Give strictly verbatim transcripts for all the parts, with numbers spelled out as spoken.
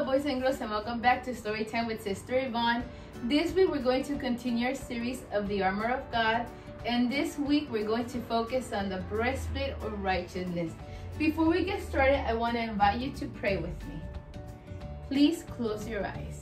Hello boys and girls, and welcome back to Storytime with Sister Yvonne. This week we're going to continue our series of the armor of God, and this week we're going to focus on the breastplate of righteousness. Before we get started, I want to invite you to pray with me. Please close your eyes.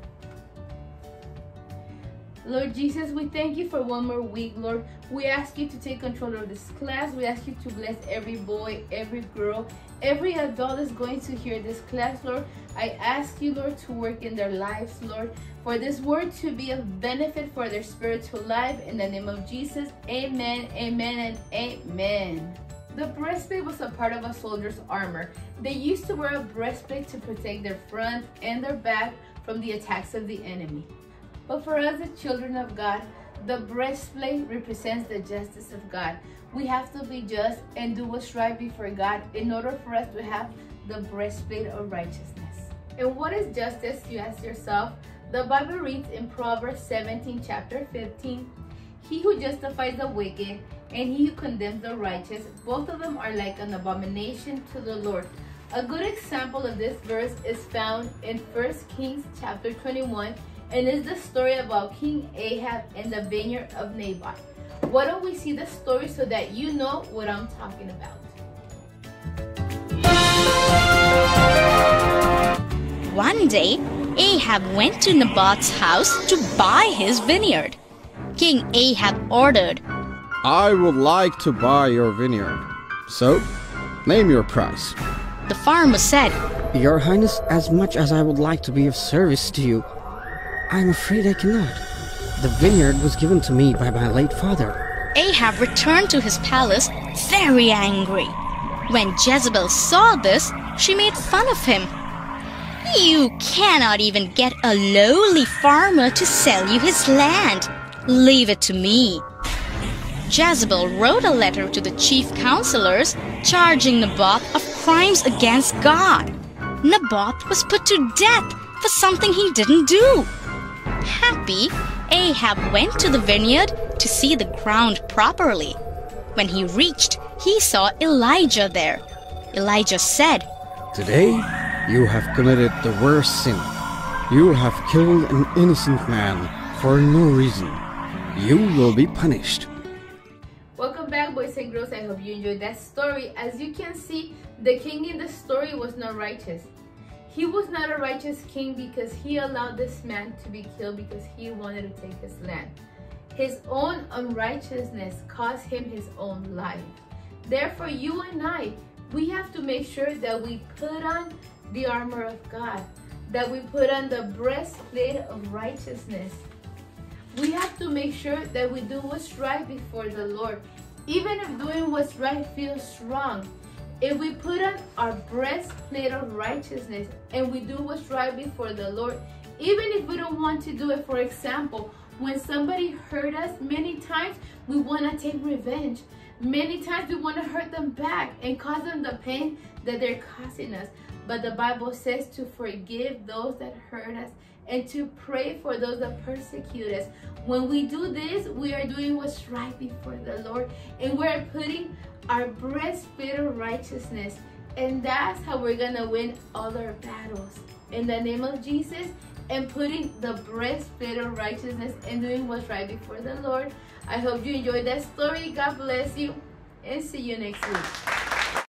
Lord Jesus, we thank you for one more week, Lord. We ask you to take control of this class. We ask you to bless every boy, every girl, every adult is going to hear this class, Lord. I ask you, Lord, to work in their lives, Lord, for this word to be of benefit for their spiritual life. In the name of Jesus, amen, amen, and amen. The breastplate was a part of a soldier's armor. They used to wear a breastplate to protect their front and their back from the attacks of the enemy. But for us, the children of God, the breastplate represents the justice of God. We have to be just and do what's right before God in order for us to have the breastplate of righteousness. And what is justice, you ask yourself? The Bible reads in Proverbs seventeen, chapter fifteen, "He who justifies the wicked and he who condemns the righteous, both of them are like an abomination to the Lord." A good example of this verse is found in First Kings chapter twenty-one, and is the story about King Ahab and the vineyard of Naboth. Why don't we see the story so that you know what I'm talking about? One day, Ahab went to Naboth's house to buy his vineyard. King Ahab ordered, "I would like to buy your vineyard. So, name your price." The farmer said, "Your Highness, as much as I would like to be of service to you, I'm afraid I cannot. The vineyard was given to me by my late father." Ahab returned to his palace very angry. When Jezebel saw this, she made fun of him. "You cannot even get a lowly farmer to sell you his land. Leave it to me." Jezebel wrote a letter to the chief counselors charging Naboth of crimes against God. Naboth was put to death for something he didn't do. Happy, Ahab went to the vineyard to see the ground properly. When he reached, he saw Elijah there. Elijah said, "Today you have committed the worst sin. You have killed an innocent man for no reason. You will be punished." Welcome back, boys and girls. I hope you enjoyed that story. As you can see, the king in the story was not righteous. He was not a righteous king because he allowed this man to be killed because he wanted to take his land. His own unrighteousness cost him his own life. Therefore, you and I, we have to make sure that we put on the armor of God, that we put on the breastplate of righteousness. We have to make sure that we do what's right before the Lord. Even if doing what's right feels wrong, if we put on our breastplate of righteousness and we do what's right before the Lord, even if we don't want to do it, for example, when somebody hurt us, many times we want to take revenge. Many times we want to hurt them back and cause them the pain that they're causing us. But the Bible says to forgive those that hurt us and to pray for those that persecute us. When we do this, we are doing what's right before the Lord, and we're putting our breastplate of righteousness, and that's how we're gonna win all our battles in the name of Jesus, and putting the breastplate of righteousness and doing what's right before the Lord. I hope you enjoyed that story. God bless you, and see you next week.